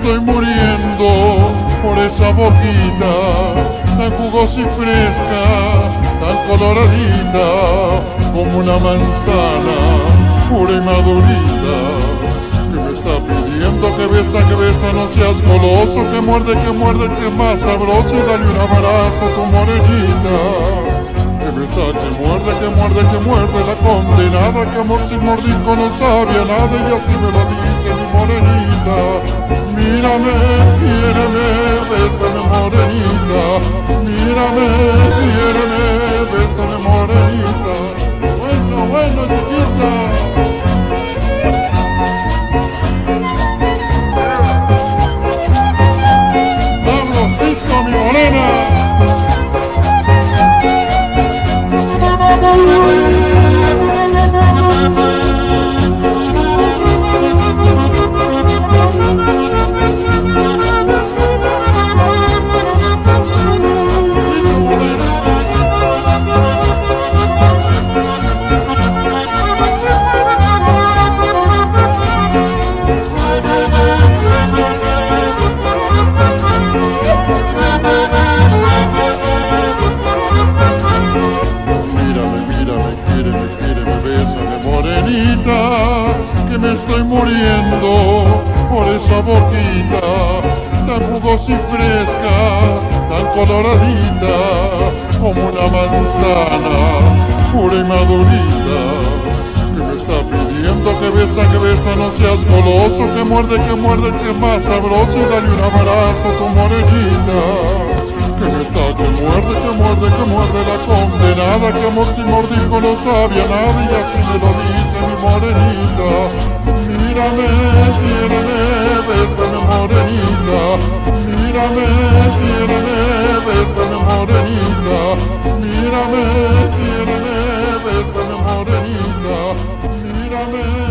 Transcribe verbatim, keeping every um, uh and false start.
estoy muriendo por esa boquita tan jugosa y fresca, tan coloradita como una manzana pura y madurita, que me está pidiendo que besa, que besa, no seas goloso, que muerde, que muerde, que es más sabroso, y dale un abrazo a tu morenita. Que me está, que muerde, que muerde, que muerde la condenada, que amor sin mordisco no sabía nada, y así me lo dice mi morenita. Mírame, quiéreme, bésame morenita, mírame, quiéreme, bésame morenita. Bueno, bueno, chiquita. Sabrosito, mi morena. Que me estoy muriendo por esa boquita tan jugosa y fresca, tan coloradita como una manzana pura y madurita, que me está pidiendo que besa, que besa, no seas goloso, que muerde, que muerde, que es más sabroso, y dale un abrazo a tu morenita. Que me está, que muerde, que muerde, que muerde la condenada, que amor sin mordisco no sabía nada, y así me lo dice mi morenita. Mírame, quiéreme, bésame morenita, mírame, quiéreme, bésame morenita, mírame, quiéreme, bésame morenita, mírame.